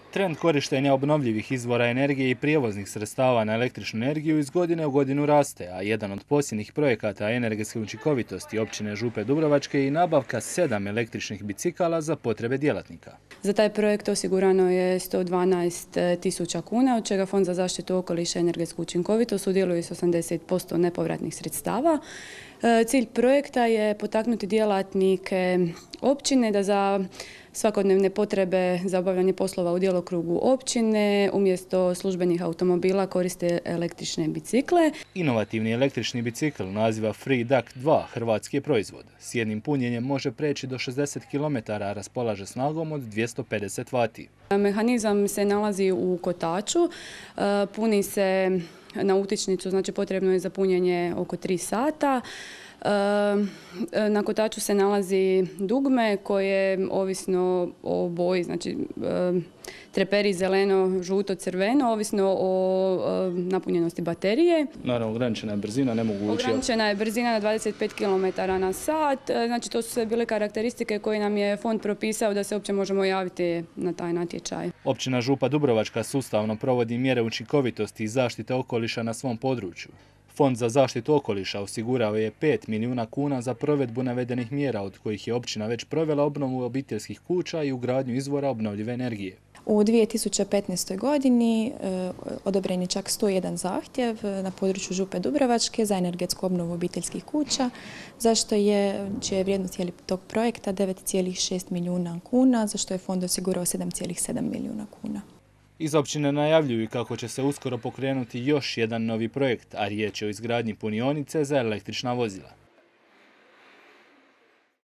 Trend korištenja obnovljivih izvora energije i prijevoznih sredstava na električnu energiju iz godine u godinu raste, a jedan od posljednjih projekata energetske učinkovitosti općine Župe Dubrovačke je i nabavka 7 električnih bicikala za potrebe djelatnika. Za taj projekt osigurano je 112.000 kuna, od čega Fond za zaštitu okoliša i energetsku učinkovitost sudjeluje s 80% nepovratnih sredstava. Cilj projekta je potaknuti djelatnike općine da za svakodnevne potrebe za obavljanje poslova u djelokrugu općine umjesto službenih automobila koriste električne bicikle. Inovativni električni bicikl naziva Free Duct 2 hrvatski je proizvod. S jednim punjenjem može preći do 60 km, a raspolaže snagom od 250 vati. Mehanizam se nalazi u kotaču, puni se na utičnicu, znači potrebno je za punjenje oko 3 sata. Na kotaču se nalazi dugme koje ovisno o boji, znači treperi zeleno, žuto, crveno, ovisno o napunjenosti baterije. Naravno, ograničena je brzina, nemoguće. Ograničena je brzina na 25 km na sat, znači to su sve bile karakteristike koje nam je fond propisao da se uopće možemo javiti na taj natječaj. Općina Župa Dubrovačka sustavno provodi mjere učinkovitosti i zaštite okoliša na svom području. Fond za zaštitu okoliša osigurao je 5 milijuna kuna za provedbu navedenih mjera, od kojih je općina već provela obnovu obiteljskih kuća i ugradnju izvora obnovljive energije. U 2015. godini odobren je čak 101 zahtjev na području Župe Dubrovačke za energetsku obnovu obiteljskih kuća, čija je vrijednost tog projekta 9,6 milijuna kuna, za što je fond osigurao 7,7 milijuna kuna. Iz općine najavljuju kako će se uskoro pokrenuti još jedan novi projekt, a riječ je o izgradnji punionice za električna vozila.